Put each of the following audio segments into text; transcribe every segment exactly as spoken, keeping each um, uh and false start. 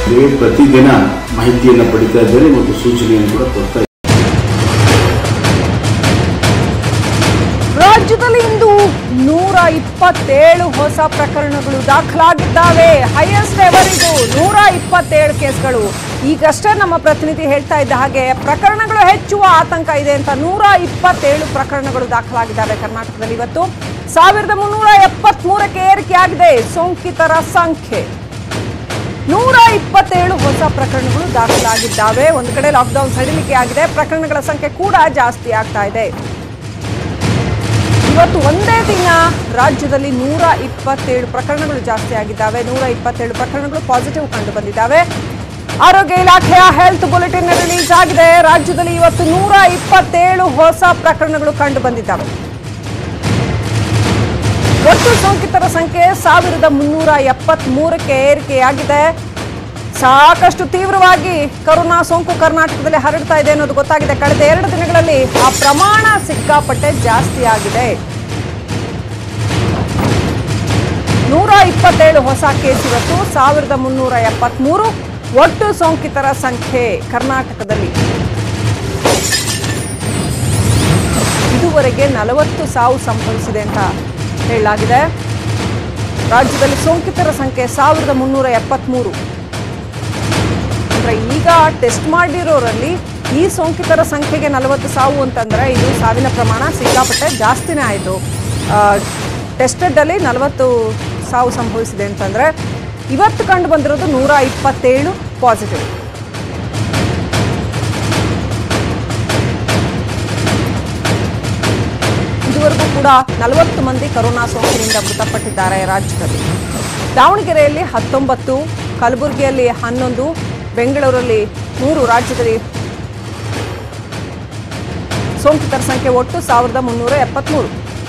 ಪ್ರತಿದಿನ ಮಾಹಿತಿಯನ್ನು ಪಡಿತಾ ಇದ್ದಾರೆ ಮತ್ತು ಸೂಚನೆಯನ್ನು ಕೂಡ ಕೊಡ್ತಾ ಇದ್ದಾರೆ. ರಾಜ್ಯದಲ್ಲಿ ಇಂದು ನೂರ ಇಪ್ಪತ್ತೇಳು ಹೊಸ ಪ್ರಕರಣಗಳು ದಾಖಲಾಗಿದ್ದಾವೆ. ಹೈಯೆಸ್ಟ್ ಎವರ್ ಇದು, ನೂರ ಇಪ್ಪತ್ತೇಳು ಕೇಸ್ಗಳು. ಈಗಷ್ಟೇ ನಮ್ಮ ಪ್ರತಿನಿಧಿ ಹೇಳ್ತಾ ಇದ್ದ ಹಾಗೆ ಪ್ರಕರಣಗಳು ಹೆಚ್ಚುವ ಆತಂಕ ಇದೆ ಅಂತ. ನೂರ ಇಪ್ಪತ್ತೇಳು ಪ್ರಕರಣಗಳು ದಾಖಲಾಗಿದ್ದಾವೆ ಕರ್ನಾಟಕದಲ್ಲಿ. ಇವತ್ತು ಸಾವಿರದ ಮುನ್ನೂರ ಎಪ್ಪತ್ತ್ ಮೂರಕ್ಕೆ ಏರಿಕೆಯಾಗಿದೆ ಸೋಂಕಿತರ ಸಂಖ್ಯೆ. ನೂರ ಇಪ್ಪತ್ತೇಳು ಹೊಸ ಪ್ರಕರಣಗಳು ದಾಖಲಾಗಿದ್ದಾವೆ. ಒಂದು ಕಡೆ ಲಾಕ್ಡೌನ್ ಸಡಿಲಿಕೆ ಆಗಿದೆ, ಪ್ರಕರಣಗಳ ಸಂಖ್ಯೆ ಕೂಡ ಜಾಸ್ತಿ ಆಗ್ತಾ ಇದೆ. ಇವತ್ತು ಒಂದೇ ದಿನ ರಾಜ್ಯದಲ್ಲಿ ನೂರ ಇಪ್ಪತ್ತೇಳು ಪ್ರಕರಣಗಳು ಜಾಸ್ತಿ ಆಗಿದ್ದಾವೆ. ನೂರ ಇಪ್ಪತ್ತೇಳು ಪ್ರಕರಣಗಳು ಪಾಸಿಟಿವ್ ಕಂಡು ಬಂದಿದ್ದಾವೆ. ಆರೋಗ್ಯ ಇಲಾಖೆಯ ಹೆಲ್ತ್ ಬುಲೆಟಿನ್ ರಿಲೀಸ್ ಆಗಿದೆ. ರಾಜ್ಯದಲ್ಲಿ ಇವತ್ತು ನೂರ ಇಪ್ಪತ್ತೇಳು ಹೊಸ ಪ್ರಕರಣಗಳು ಕಂಡು ಬಂದಿದ್ದಾವೆ. ಒಟ್ಟು ಸೋಂಕಿತರ ಸಂಖ್ಯೆ ಸಾವಿರದ ಮುನ್ನೂರ ಎಪ್ಪತ್ತ್ ಮೂರಕ್ಕೆ ಏರಿಕೆಯಾಗಿದೆ. ಸಾಕಷ್ಟು ತೀವ್ರವಾಗಿ ಕೊರೋನಾ ಸೋಂಕು ಕರ್ನಾಟಕದಲ್ಲಿ ಹರಡ್ತಾ ಇದೆ ಅನ್ನೋದು ಗೊತ್ತಾಗಿದೆ. ಕಳೆದ ಎರಡು ದಿನಗಳಲ್ಲಿ ಆ ಪ್ರಮಾಣ ಸಿಕ್ಕಾಪಟ್ಟೆ ಜಾಸ್ತಿ ಆಗಿದೆ. ನೂರ ಇಪ್ಪತ್ತೇಳು ಹೊಸ ಕೇಸ್ ಇವತ್ತು, ಸಾವಿರದ ಮುನ್ನೂರ ಎಪ್ಪತ್ತ್ ಮೂರು ಒಟ್ಟು ಸೋಂಕಿತರ ಸಂಖ್ಯೆ ಕರ್ನಾಟಕದಲ್ಲಿ. ಇದುವರೆಗೆ ನಲವತ್ತು ಸಾವು ಸಂಭವಿಸಿದೆ ಅಂತ ಹೇಳಲಾಗಿದೆ. ರಾಜ್ಯದಲ್ಲಿ ಸೋಂಕಿತರ ಸಂಖ್ಯೆ ಸಾವಿರದ ಮುನ್ನೂರ ಎಪ್ಪತ್ತ್ ಮೂರು. ಈಗ ಟೆಸ್ಟ್ ಮಾಡಿರೋರಲ್ಲಿ ಈ ಸೋಂಕಿತರ ಸಂಖ್ಯೆಗೆ ನಲವತ್ತು ಸಾವು ಅಂತಂದ್ರೆ ಇದು ಸಾವಿನ ಪ್ರಮಾಣ ಸಿಕ್ಕಾಪಟ್ಟೆ ಜಾಸ್ತಿನೇ ಆಯಿತು. ಟೆಸ್ಟೆಡ್ ಅಲ್ಲಿ ನಲವತ್ತು ಸಾವು ಸಂಭವಿಸಿದೆ ಅಂತಂದ್ರೆ ಇವತ್ತು ಕಂಡು ಬಂದಿರೋದು ನೂರ ಇಪ್ಪತ್ತೇಳು ಪಾಸಿಟಿವ್. ಇದುವರೆಗೂ ಕೂಡ ನಲವತ್ತು ಮಂದಿ ಕೊರೋನಾ ಸೋಂಕಿನಿಂದ ಮೃತಪಟ್ಟಿದ್ದಾರೆ ರಾಜ್ಯದಲ್ಲಿ. ದಾವಣಗೆರೆಯಲ್ಲಿ ಹತ್ತೊಂಬತ್ತು, ಕಲಬುರಗಿಯಲ್ಲಿ ಹನ್ನೊಂದು, ಬೆಂಗಳೂರಲ್ಲಿ ಮೂರು. ರಾಜ್ಯದಲ್ಲಿ ಸೋಂಕಿತರ ಸಂಖ್ಯೆ ಒಟ್ಟು ಸಾವಿರದ ಮುನ್ನೂರ ಎಪ್ಪತ್ಮೂರು.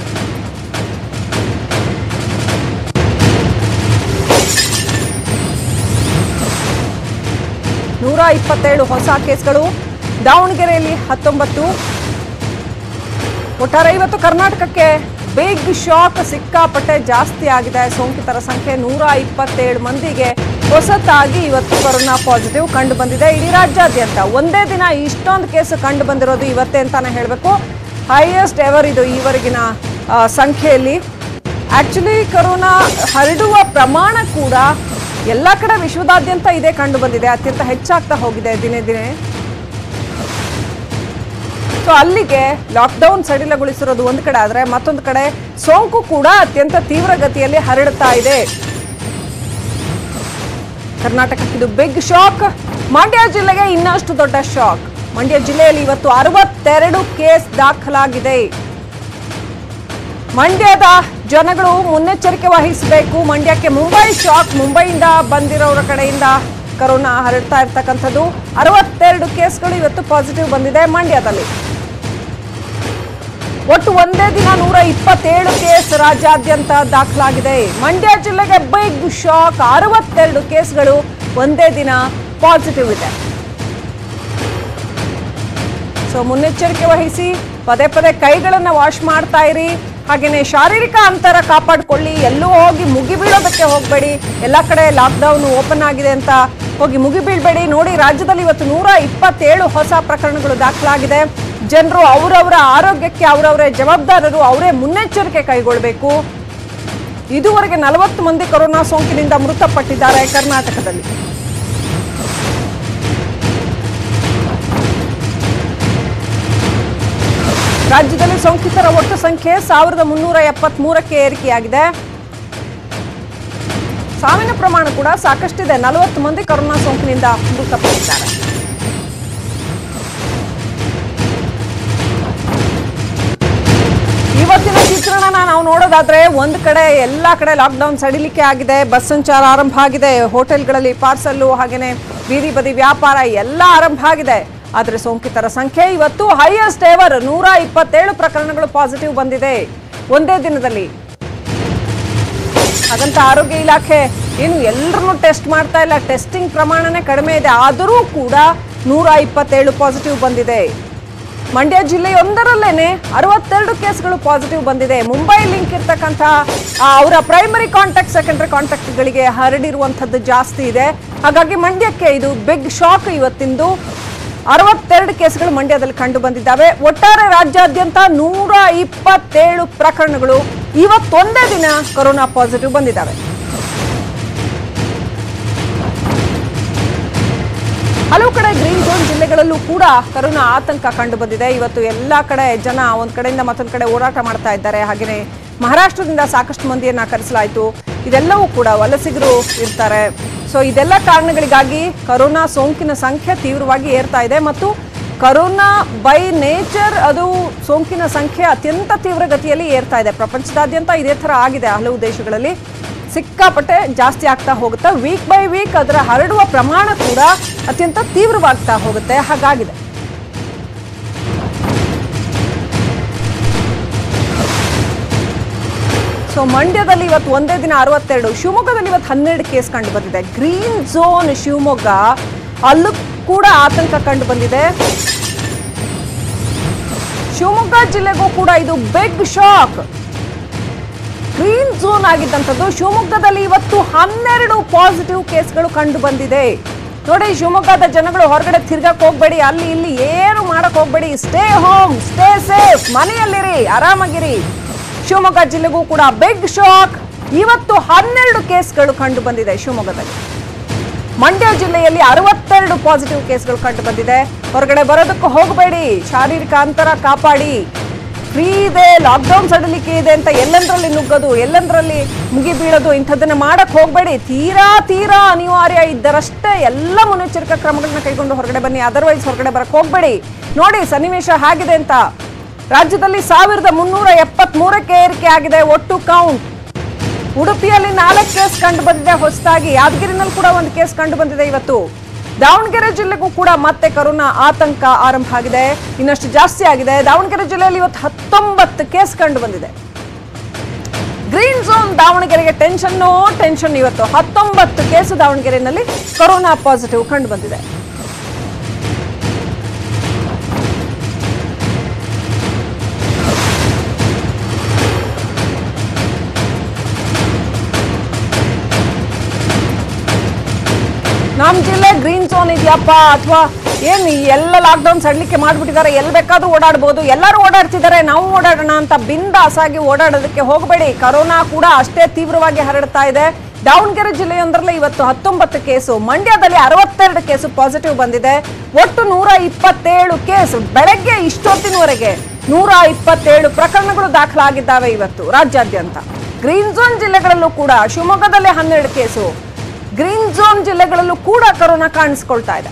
ನೂರ ಇಪ್ಪತ್ತೇಳು ಹೊಸ ಕೇಸ್ಗಳು. ದಾವಣಗೆರೆಯಲ್ಲಿ ಹತ್ತೊಂಬತ್ತು. ಒಟ್ಟಾರೆ ಇವತ್ತು ಕರ್ನಾಟಕಕ್ಕೆ ಬಿಗ್ ಶಾಕ್, ಸಿಕ್ಕಾಪಟ್ಟೆ ಜಾಸ್ತಿ ಆಗಿದೆ ಸೋಂಕಿತರ ಸಂಖ್ಯೆ. ನೂರ ಇಪ್ಪತ್ತೇಳು ಮಂದಿಗೆ ಹೊಸತಾಗಿ ಇವತ್ತು ಕೊರೋನಾ ಪಾಸಿಟಿವ್ ಕಂಡು ಬಂದಿದೆ ಇಡೀ ರಾಜ್ಯಾದ್ಯಂತ. ಒಂದೇ ದಿನ ಇಷ್ಟೊಂದು ಕೇಸ್ ಕಂಡು ಬಂದಿರೋದು ಇವತ್ತೇ ಅಂತಾನೆ ಹೇಳಬೇಕು. ಹೈಯೆಸ್ಟ್ ಎವರ್ ಇದು ಈವರೆಗಿನ ಸಂಖ್ಯೆಯಲ್ಲಿ. ಆಕ್ಚುಲಿ ಕೊರೋನಾ ಹರಡುವ ಪ್ರಮಾಣ ಕೂಡ ಎಲ್ಲ ಕಡೆ ವಿಶ್ವದಾದ್ಯಂತ ಇದೇ ಕಂಡು ಬಂದಿದೆ, ಅತ್ಯಂತ ಹೆಚ್ಚಾಗ್ತಾ ಹೋಗಿದೆ ದಿನೇ ದಿನೇ. ಸೊ ಅಲ್ಲಿಗೆ ಲಾಕ್ಡೌನ್ ಸಡಿಲಗೊಳಿಸಿರೋದು ಒಂದು ಕಡೆ ಆದ್ರೆ, ಮತ್ತೊಂದು ಕಡೆ ಸೋಂಕು ಕೂಡ ಅತ್ಯಂತ ತೀವ್ರಗತಿಯಲ್ಲಿ ಹರಡುತ್ತಾ ಇದೆ. ಕರ್ನಾಟಕಕ್ಕಿದು ಬಿಗ್ ಶಾಕ್. ಮಂಡ್ಯ ಜಿಲ್ಲೆಗೆ ಇನ್ನಷ್ಟು ದೊಡ್ಡ ಶಾಕ್. ಮಂಡ್ಯ ಜಿಲ್ಲೆಯಲ್ಲಿ ಇವತ್ತು ಅರವತ್ತೆರಡು ಕೇಸ್ ದಾಖಲಾಗಿದೆ. ಮಂಡ್ಯದ ಜನಗಳು ಮುನ್ನೆಚ್ಚರಿಕೆ ವಹಿಸಬೇಕು. ಮಂಡ್ಯಕ್ಕೆ ಮುಂಬೈ ಶಾಕ್. ಮುಂಬೈಯಿಂದ ಬಂದಿರೋರ ಕಡೆಯಿಂದ ಕೊರೋನಾ ಹರಡ್ತಾ ಇರ್ತಕ್ಕಂಥದ್ದು. ಅರವತ್ತೆರಡು ಕೇಸ್ಗಳು ಇವತ್ತು ಪಾಸಿಟಿವ್ ಬಂದಿದೆ ಮಂಡ್ಯದಲ್ಲಿ. ಒಟ್ಟು ಒಂದೇ ದಿನ ನೂರ ಇಪ್ಪತ್ತೇಳು ಕೇಸ್ ರಾಜ್ಯಾದ್ಯಂತ ದಾಖಲಾಗಿದೆ. ಮಂಡ್ಯ ಜಿಲ್ಲೆಗೆ ಬಿಗ್ ಶಾಕ್. ಅರವತ್ತೆರಡು ಕೇಸ್ಗಳು ಒಂದೇ ದಿನ ಪಾಸಿಟಿವ್ ಇದೆ. ಸೊ ಮುನ್ನೆಚ್ಚರಿಕೆ ವಹಿಸಿ, ಪದೇ ಪದೇ ಕೈಗಳನ್ನು ವಾಶ್ ಮಾಡ್ತಾ ಇರಿ. ಹಾಗೇನೆ ಶಾರೀರಿಕ ಅಂತರ ಕಾಪಾಡಿಕೊಳ್ಳಿ. ಎಲ್ಲೂ ಹೋಗಿ ಮುಗಿ ಬೀಳೋದಕ್ಕೆ ಹೋಗಬೇಡಿ. ಎಲ್ಲ ಕಡೆ ಲಾಕ್ಡೌನ್ ಓಪನ್ ಆಗಿದೆ ಅಂತ ಹೋಗಿ ಮುಗಿ ಬೀಳ್ಬೇಡಿ. ನೋಡಿ, ರಾಜ್ಯದಲ್ಲಿ ಇವತ್ತು ನೂರ ಇಪ್ಪತ್ತೇಳು ಹೊಸ ಪ್ರಕರಣಗಳು ದಾಖಲಾಗಿದೆ. ಜನರು ಅವರವರ ಆರೋಗ್ಯಕ್ಕೆ ಅವರವರೇ ಜವಾಬ್ದಾರರು, ಅವರೇ ಮುನ್ನೆಚ್ಚರಿಕೆ ಕೈಗೊಳ್ಳಬೇಕು. ಇದುವರೆಗೆ ನಲವತ್ತು ಮಂದಿ ಕೊರೋನಾ ಸೋಂಕಿನಿಂದ ಮೃತಪಟ್ಟಿದ್ದಾರೆ ಕರ್ನಾಟಕದಲ್ಲಿ. ರಾಜ್ಯದಲ್ಲಿ ಸೋಂಕಿತರ ಒಟ್ಟು ಸಂಖ್ಯೆ ಸಾವಿರದ ಮುನ್ನೂರ ಎಪ್ಪತ್ತ್ ಮೂರಕ್ಕೆ ಏರಿಕೆಯಾಗಿದೆ. ಸಾವಿನ ಪ್ರಮಾಣ ಕೂಡ ಸಾಕಷ್ಟಿದೆ. ನಲವತ್ತು ಮಂದಿ ಕೊರೋನಾ ಸೋಂಕಿನಿಂದ ಮೃತಪಟ್ಟಿದ್ದಾರೆ. ಇವತ್ತಿನ ಚಿತ್ರಣನ ನಾವು ನೋಡೋದಾದ್ರೆ, ಒಂದು ಕಡೆ ಎಲ್ಲ ಕಡೆ ಲಾಕ್ಡೌನ್ ಸಡಿಲಿಕೆ ಆಗಿದೆ, ಬಸ್ ಸಂಚಾರ ಆರಂಭ ಆಗಿದೆ, ಹೋಟೆಲ್ಗಳಲ್ಲಿ ಪಾರ್ಸಲ್ಲು ಹಾಗೇನೆ ಬೀದಿ ಬದಿ ವ್ಯಾಪಾರ ಎಲ್ಲ ಆರಂಭ ಆಗಿದೆ. ಆದರೆ ಸೋಂಕಿತರ ಸಂಖ್ಯೆ ಇವತ್ತು ಹೈಯೆಸ್ಟ್ ಎವರ್ ನೂರ ಇಪ್ಪತ್ತೇಳು ಪ್ರಕರಣಗಳು ಪಾಸಿಟಿವ್ ಬಂದಿದೆ ಒಂದೇ ದಿನದಲ್ಲಿ. ಹಾಗಂತ ಆರೋಗ್ಯ ಇಲಾಖೆ ಏನು ಎಲ್ಲರನ್ನೂ ಟೆಸ್ಟ್ ಮಾಡ್ತಾ ಇಲ್ಲ, ಟೆಸ್ಟಿಂಗ್ ಪ್ರಮಾಣನೇ ಕಡಿಮೆ ಇದೆ. ಆದರೂ ಕೂಡ ನೂರ ಇಪ್ಪತ್ತೇಳು ಪಾಸಿಟಿವ್ ಬಂದಿದೆ. ಮಂಡ್ಯ ಜಿಲ್ಲೆಯೊಂದರಲ್ಲೇನೆ ಅರವತ್ತೆರಡು ಕೇಸ್ಗಳು ಪಾಸಿಟಿವ್ ಬಂದಿದೆ. ಮುಂಬೈ ಲಿಂಕ್ ಇರ್ತಕ್ಕಂಥ ಅವರ ಪ್ರೈಮರಿ ಕಾಂಟ್ಯಾಕ್ಟ್ ಸೆಕೆಂಡರಿ ಕಾಂಟ್ಯಾಕ್ಟ್ಗಳಿಗೆ ಹರಡಿರುವಂಥದ್ದು ಜಾಸ್ತಿ ಇದೆ. ಹಾಗಾಗಿ ಮಂಡ್ಯಕ್ಕೆ ಇದು ಬಿಗ್ ಶಾಕ್. ಇವತ್ತಿಂದು ಅರವತ್ತೆರಡು ಕೇಸ್ಗಳು ಮಂಡ್ಯದಲ್ಲಿ ಕಂಡು ಬಂದಿದ್ದಾವೆ. ಒಟ್ಟಾರೆ ರಾಜ್ಯಾದ್ಯಂತ ನೂರ ಇಪ್ಪತ್ತೇಳು ಪ್ರಕರಣಗಳು ಇವತ್ತೊಂದೇ ದಿನ ಕೊರೋನಾ ಪಾಸಿಟಿವ್ ಬಂದಿದ್ದಾವೆ. ಹಲವು ಕಡೆ ಗ್ರೀನ್ ಝೋನ್ ಜಿಲ್ಲೆಗಳಲ್ಲೂ ಕೂಡ ಕೊರೋನಾ ಆತಂಕ ಕಂಡು ಬಂದಿದೆ. ಇವತ್ತು ಎಲ್ಲ ಕಡೆ ಜನ ಒಂದ್ ಕಡೆಯಿಂದ ಮತ್ತೊಂದು ಕಡೆ ಓಡಾಟ ಮಾಡ್ತಾ ಇದ್ದಾರೆ. ಹಾಗೆಯೇ ಮಹಾರಾಷ್ಟ್ರದಿಂದ ಸಾಕಷ್ಟು ಮಂದಿಯನ್ನ ಕರೆಸಲಾಯಿತು. ಇದೆಲ್ಲವೂ ಕೂಡ ವಲಸಿಗರು ಇರ್ತಾರೆ. ಸೊ ಇದೆಲ್ಲ ಕಾರಣಗಳಿಗಾಗಿ ಕೊರೋನಾ ಸೋಂಕಿನ ಸಂಖ್ಯೆ ತೀವ್ರವಾಗಿ ಏರ್ತಾ ಇದೆ ಮತ್ತು ಕೊರೋನಾ ಬೈ ನೇಚರ್ ಅದು ಸೋಂಕಿನ ಸಂಖ್ಯೆ ಅತ್ಯಂತ ತೀವ್ರ ಗತಿಯಲ್ಲಿ ಏರ್ತಾ ಇದೆ. ಪ್ರಪಂಚದಾದ್ಯಂತ ಇದೇ ಥರ ಆಗಿದೆ. ಹಲವು ದೇಶಗಳಲ್ಲಿ ಸಿಕ್ಕಾಪಟ್ಟೆ ಜಾಸ್ತಿ ಆಗ್ತಾ ಹೋಗುತ್ತೆ. ವೀಕ್ ಬೈ ವೀಕ್ ಅದರ ಹರಡುವ ಪ್ರಮಾಣ ಕೂಡ ಅತ್ಯಂತ ತೀವ್ರವಾಗ್ತಾ ಹೋಗುತ್ತೆ. ಹಾಗಾಗಿದೆ. ಸೊ ಮಂಡ್ಯದಲ್ಲಿ ಇವತ್ತು ಒಂದೇ ದಿನ ಅರವತ್ತೆರಡು, ಶಿವಮೊಗ್ಗದಲ್ಲಿ ಇವತ್ತು ಹನ್ನೆರಡು ಕೇಸ್ ಕಂಡು ಬಂದಿದೆ. ಗ್ರೀನ್ ಝೋನ್ ಶಿವಮೊಗ್ಗ, ಅಲ್ಲೂ ಕೂಡ ಆತಂಕ ಕಂಡು ಬಂದಿದೆ. ಶಿವಮೊಗ್ಗ ಜಿಲ್ಲೆಗೂ ಕೂಡ ಇದು ಬಿಗ್ ಶಾಕ್. ಗ್ರೀನ್ ಝೋನ್ ಆಗಿದ್ದಂಥದ್ದು ಶಿವಮೊಗ್ಗದಲ್ಲಿ ಇವತ್ತು ಹನ್ನೆರಡು ಪಾಸಿಟಿವ್ ಕೇಸ್ಗಳು ಕಂಡು ಬಂದಿದೆ. ನೋಡಿ, ಶಿವಮೊಗ್ಗದ ಜನಗಳು ಹೊರಗಡೆ ತಿರ್ಗಕ್ ಹೋಗ್ಬೇಡಿ, ಅಲ್ಲಿ ಇಲ್ಲಿ ಏನು ಮಾಡಕ್ ಹೋಗ್ಬೇಡಿ, ಸ್ಟೇ ಹೋಮ್, ಸ್ಟೇ ಸೇಫ್, ಮನೆಯಲ್ಲಿರಿ, ಆರಾಮಾಗಿರಿ. ಶಿವಮೊಗ್ಗ ಜಿಲ್ಲೆಗೂ ಕೂಡ ಬಿಗ್ ಶಾಕ್. ಇವತ್ತು ಹನ್ನೆರಡು ಕೇಸ್ಗಳು ಕಂಡು ಬಂದಿದೆ ಶಿವಮೊಗ್ಗದಲ್ಲಿ. ಮಂಡ್ಯ ಜಿಲ್ಲೆಯಲ್ಲಿ ಅರವತ್ತೆರಡು ಪಾಸಿಟಿವ್ ಕೇಸ್ಗಳು ಕಂಡು ಬಂದಿದೆ. ಹೊರಗಡೆ ಬರೋದಕ್ಕೂ ಹೋಗಬೇಡಿ, ಶಾರೀರಿಕ ಅಂತರ ಕಾಪಾಡಿ, ಫ್ರೀ ಇದೆ, ಲಾಕ್ಡೌನ್ ಸಡಲಿಕೆ ಇದೆ ಅಂತ ಎಲ್ಲಂದ್ರಲ್ಲಿ ನುಗ್ಗೋದು, ಎಲ್ಲಂದ್ರಲ್ಲಿ ಮುಗಿ ಬೀಳೋದು ಇಂಥದ್ದನ್ನ ಮಾಡಕ್ ಹೋಗಬೇಡಿ. ತೀರಾ ತೀರಾ ಅನಿವಾರ್ಯ ಇದ್ದರಷ್ಟೇ ಎಲ್ಲ ಮುನ್ನೆಚ್ಚರಿಕಾ ಕ್ರಮಗಳನ್ನ ಕೈಗೊಂಡು ಹೊರಗಡೆ ಬನ್ನಿ. ಅದರ್ವೈಸ್ ಹೊರಗಡೆ ಬರಕ್ ಹೋಗಬೇಡಿ. ನೋಡಿ ಸನ್ನಿವೇಶ ಹೇಗಿದೆ ಅಂತ. ರಾಜ್ಯದಲ್ಲಿ ಸಾವಿರದ ಮುನ್ನೂರ ಎಪ್ಪತ್ತ್ ಮೂರಕ್ಕೆ ಏರಿಕೆ ಆಗಿದೆ ಒಟ್ಟು ಕೌಂಟ್. ಉಡುಪಿಯಲ್ಲಿ ನಾಲ್ಕು ಕೇಸ್ ಕಂಡು ಬಂದಿದೆ ಹೊಸದಾಗಿ. ಯಾದಗಿರಿನಲ್ಲಿ ಕೂಡ ಒಂದು ಕೇಸ್ ಕಂಡು ಬಂದಿದೆ ಇವತ್ತು. ದಾವಣಗೆರೆ ಜಿಲ್ಲೆಗೂ ಕೂಡ ಮತ್ತೆ ಕೊರೋನಾ ಆತಂಕ ಆರಂಭ ಆಗಿದೆ, ಇನ್ನಷ್ಟು ಜಾಸ್ತಿ ಆಗಿದೆ. ದಾವಣಗೆರೆ ಜಿಲ್ಲೆಯಲ್ಲಿ ಇವತ್ತು ಹತ್ತೊಂಬತ್ತು ಕೇಸ್ ಕಂಡು ಬಂದಿದೆ. ಗ್ರೀನ್ ಝೋನ್ ದಾವಣಗೆರೆಗೆ ಟೆನ್ಷನ್ನೋ ಟೆನ್ಷನ್. ಇವತ್ತು ಹತ್ತೊಂಬತ್ತು ಕೇಸು ದಾವಣಗೆರೆಯಲ್ಲಿ ಕೊರೋನಾ ಪಾಸಿಟಿವ್ ಕಂಡು ಬಂದಿದೆ. ನಮ್ಮ ಜಿಲ್ಲೆ ಗ್ರೀನ್ ಝೋನ್ ಇದೆಯಪ್ಪ ಅಥವಾ ಏನು ಎಲ್ಲ ಲಾಕ್ಡೌನ್ ಸಡಲಿಕೆ ಮಾಡ್ಬಿಟ್ಟಿದ್ದಾರೆ, ಎಲ್ಲಿ ಬೇಕಾದ್ರೂ ಓಡಾಡ್ಬೋದು, ಎಲ್ಲರೂ ಓಡಾಡ್ತಿದ್ದಾರೆ, ನಾವು ಓಡಾಡೋಣ ಅಂತ ಬಿಂದಾಸಾಗಿ ಓಡಾಡೋದಕ್ಕೆ ಹೋಗಬೇಡಿ. ಕೊರೋನಾ ಕೂಡ ಅಷ್ಟೇ ತೀವ್ರವಾಗಿ ಹರಡ್ತಾ ಇದೆ. ದಾವಣಗೆರೆ ಜಿಲ್ಲೆಯೊಂದರಲ್ಲಿ ಇವತ್ತು ಹತ್ತೊಂಬತ್ತು ಕೇಸು, ಮಂಡ್ಯದಲ್ಲಿ ಅರವತ್ತೆರಡು ಕೇಸು ಪಾಸಿಟಿವ್ ಬಂದಿದೆ. ಒಟ್ಟು ನೂರ ಇಪ್ಪತ್ತೇಳು ಕೇಸು. ಬೆಳಗ್ಗೆ ಇಷ್ಟೊತ್ತಿನವರೆಗೆ ನೂರ ಇಪ್ಪತ್ತೇಳು ಪ್ರಕರಣಗಳು ದಾಖಲಾಗಿದ್ದಾವೆ ಇವತ್ತು ರಾಜ್ಯಾದ್ಯಂತ. ಗ್ರೀನ್ ಝೋನ್ ಜಿಲ್ಲೆಗಳಲ್ಲೂ ಕೂಡ ಶಿವಮೊಗ್ಗದಲ್ಲಿ ಹನ್ನೆರಡು ಕೇಸು, ಗ್ರೀನ್ ಝೋನ್ ಜಿಲ್ಲೆಗಳಲ್ಲೂ ಕೂಡ ಕೊರೋನಾ ಕಾಣಿಸಿಕೊಳ್ತಾ ಇದೆ.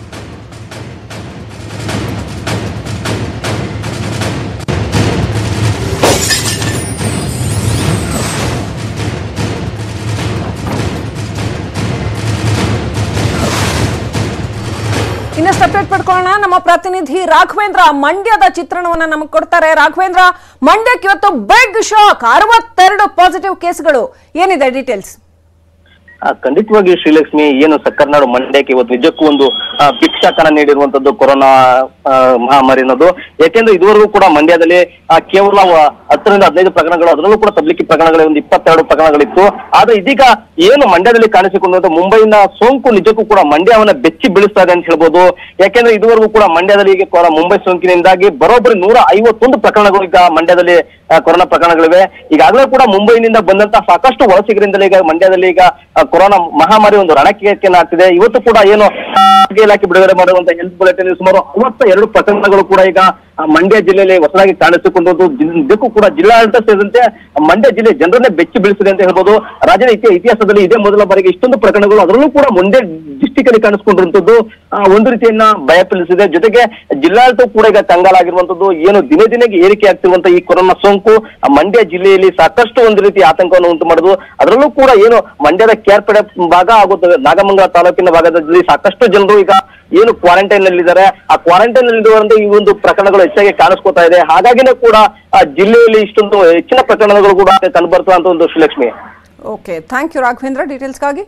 ಇನ್ನಷ್ಟು ಅಪ್ಡೇಟ್ ಪಡ್ಕೊಳ್ಳೋಣ. ನಮ್ಮ ಪ್ರತಿನಿಧಿ ರಾಘವೇಂದ್ರ ಮಂಡ್ಯದ ಚಿತ್ರಣವನ್ನ ನಮಗೆ ಕೊಡ್ತಾರೆ. ರಾಘವೇಂದ್ರ, ಮಂಡ್ಯಕ್ಕೆ ಇವತ್ತು ಬಿಗ್ ಶಾಕ್, ಅರವತ್ತೆರಡು ಪಾಸಿಟಿವ್ ಕೇಸ್ಗಳು, ಏನಿದೆ ಡೀಟೇಲ್ಸ್? ಖಂಡಿತವಾಗಿ ಶ್ರೀಲಕ್ಷ್ಮಿ, ಏನು ಸಕ್ಕರ್ನಾಡು ಮಂಡ್ಯಕ್ಕೆ ಇವತ್ತು ನಿಜಕ್ಕೂ ಒಂದು ಭಿಕ್ಷಾಕನ ನೀಡಿರುವಂತದ್ದು ಕೊರೋನಾ ಮಹಾಮಾರಿ ಅನ್ನೋದು. ಯಾಕೆಂದ್ರೆ ಇದುವರೆಗೂ ಕೂಡ ಮಂಡ್ಯದಲ್ಲಿ ಕೇವಲ ಹತ್ತರಿಂದ ಹದಿನೈದು ಪ್ರಕರಣಗಳು, ಅದರಲ್ಲೂ ಕೂಡ ತಬ್ಲಿಕಿ ಪ್ರಕರಣಗಳು ಒಂದು ಇಪ್ಪತ್ತೆರಡು ಪ್ರಕರಣಗಳಿತ್ತು. ಆದ್ರೆ ಇದೀಗ ಏನು ಮಂಡ್ಯದಲ್ಲಿ ಕಾಣಿಸಿಕೊಂಡಂತ ಮುಂಬೈನ ಸೋಂಕು ನಿಜಕ್ಕೂ ಕೂಡ ಮಂಡ್ಯವನ್ನ ಬೆಚ್ಚಿ ಬೀಳಿಸ್ತಾ ಇದೆ ಅಂತ ಹೇಳ್ಬೋದು. ಯಾಕೆಂದ್ರೆ ಇದುವರೆಗೂ ಕೂಡ ಮಂಡ್ಯದಲ್ಲಿ ಈಗ ಮುಂಬೈ ಸೋಂಕಿನಿಂದಾಗಿ ಬರೋಬ್ಬರಿ ನೂರ ಐವತ್ತೊಂದು ಪ್ರಕರಣಗಳು ಈಗ ಮಂಡ್ಯದಲ್ಲಿ ಕೊರೋನಾ ಪ್ರಕರಣಗಳಿವೆ. ಈಗಾಗಲೇ ಕೂಡ ಮುಂಬೈನಿಂದ ಬಂದಂತಹ ಸಾಕಷ್ಟು ವಲಸಿಗರಿಂದಲೇ ಈಗ ಮಂಡ್ಯದಲ್ಲಿ ಈಗ ಕೊರೋನಾ ಮಹಾಮಾರಿ ಒಂದು ರಣಕೇಕೆ ಆಗ್ತಿದೆ. ಇವತ್ತು ಕೂಡ ಏನು ಆರೋಗ್ಯ ಇಲಾಖೆ ಬಿಡುಗಡೆ ಮಾಡುವಂತಹ ಹೆಲ್ತ್ ಬುಲೆಟಿನ್ ಸುಮಾರು ಅರವತ್ತ ಎರಡು ಪ್ರಕರಣಗಳು ಕೂಡ ಈಗ ಮಂಡ್ಯ ಜಿಲ್ಲೆಯಲ್ಲಿ ಹೊಸದಾಗಿ ಕಾಣಿಸಿಕೊಂಡದ್ದು. ಇದಕ್ಕೂ ಕೂಡ ಜಿಲ್ಲಾಡಳಿತ ಸೇರಿದಂತೆ ಮಂಡ್ಯ ಜಿಲ್ಲೆ ಜನರನ್ನೇ ಬೆಚ್ಚಿ ಬೀಳಿಸಿದೆ ಅಂತ ಹೇಳ್ಬೋದು. ರಾಜ್ಯದ ಇತಿಹಾಸದಲ್ಲಿ ಇದೇ ಮೊದಲ ಬಾರಿಗೆ ಇಷ್ಟೊಂದು ಪ್ರಕರಣಗಳು, ಅದರಲ್ಲೂ ಕೂಡ ಮಂಡ್ಯ ಡಿಸ್ಟಿಕ್ ಅಲ್ಲಿ ಕಾಣಿಸ್ಕೊಂಡಿರುವಂತದ್ದು ಒಂದು ರೀತಿಯನ್ನ ಭಯಪಡಿಸಿದೆ. ಜೊತೆಗೆ ಜಿಲ್ಲಾಡಳಿತ ಕೂಡ ಈಗ ಕಂಗಾಲಾಗಿರುವಂತದ್ದು. ಏನು ದಿನೇ ದಿನೆಗೆ ಏರಿಕೆ ಆಗ್ತಿರುವಂತಹ ಈ ಕೊರೋನಾ ಸೋಂಕು ಮಂಡ್ಯ ಜಿಲ್ಲೆಯಲ್ಲಿ ಸಾಕಷ್ಟು ಒಂದು ರೀತಿ ಆತಂಕವನ್ನು ಉಂಟು ಮಾಡುದು. ಅದರಲ್ಲೂ ಕೂಡ ಏನು ಮಂಡ್ಯದ ಕೇರ್ಪೇಟೆ ಭಾಗ ಹಾಗೂ ನಾಗಮಂಗಲ ತಾಲೂಕಿನ ಭಾಗದಲ್ಲಿ ಸಾಕಷ್ಟು ಜನರು ಈಗ ಏನು ಕ್ವಾರಂಟೈನ್ ನಲ್ಲಿ ಇದ್ದಾರೆ. ಆ ಕ್ವಾರಂಟೈನ್ ನಲ್ಲಿ ಇರುವಂತ ಈ ಒಂದು ಪ್ರಕರಣಗಳು ಹೆಚ್ಚಾಗಿ ಕಾಣಿಸ್ಕೊತಾ ಇದೆ. ಹಾಗಾಗಿನೇ ಕೂಡ ಆ ಜಿಲ್ಲೆಯಲ್ಲಿ ಇಷ್ಟೊಂದು ಹೆಚ್ಚಿನ ಪ್ರಕರಣಗಳು ಕೂಡ ಕಂಡು ಬರ್ತಾ ಅಂತ ಒಂದು Srilakshmi. Okay, thank you Raghavendra ಡೀಟೇಲ್ಸ್ಗಾಗಿ.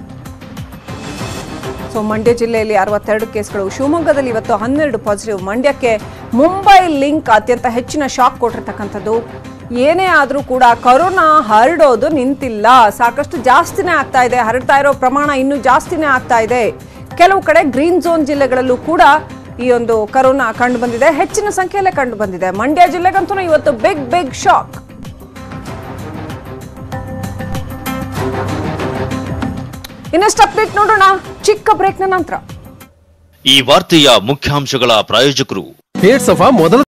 ಸೊ ಮಂಡ್ಯ ಜಿಲ್ಲೆಯಲ್ಲಿ ಅರವತ್ತೆರಡು ಕೇಸ್ಗಳು, ಶಿವಮೊಗ್ಗದಲ್ಲಿ ಇವತ್ತು ಹನ್ನೆರಡು ಪಾಸಿಟಿವ್. ಮಂಡ್ಯಕ್ಕೆ ಮುಂಬೈ ಲಿಂಕ್ ಅತ್ಯಂತ ಹೆಚ್ಚಿನ ಶಾಕ್ ಕೊಟ್ಟಿರ್ತಕ್ಕಂಥದ್ದು. ಏನೇ ಆದರೂ ಕೂಡ ಕೊರೋನಾ ಹರಡೋದು ನಿಂತಿಲ್ಲ, ಸಾಕಷ್ಟು ಜಾಸ್ತಿನೇ ಆಗ್ತಾ ಇದೆ, ಹರಡ್ತಾ ಇರೋ ಪ್ರಮಾಣ ಇನ್ನೂ ಜಾಸ್ತಿನೇ ಆಗ್ತಾ ಇದೆ. ಕೆಲವು ಕಡೆ ಗ್ರೀನ್ ಝೋನ್ ಜಿಲ್ಲೆಗಳಲ್ಲೂ ಕೂಡ ಈ ಒಂದು ಕೊರೋನಾ ಕಂಡು ಬಂದಿದೆ, ಹೆಚ್ಚಿನ ಸಂಖ್ಯೆಯಲ್ಲೇ ಕಂಡು ಬಂದಿದೆ. ಮಂಡ್ಯ ಜಿಲ್ಲೆಗಂತೂ ಇವತ್ತು ಬಿಗ್ ಬಿಗ್ ಶಾಕ್. ಇನ್ನಷ್ಟು ಅಪ್ಡೇಟ್ ನೋಡೋಣ ಚಿಕ್ಕ ಬ್ರೇಕ್ನ ನಂತರ. ಈ ವಾರ್ತೆಯ ಮುಖ್ಯಾಂಶಗಳ ಪ್ರಾಯೋಜಕರು ಮೊದಲ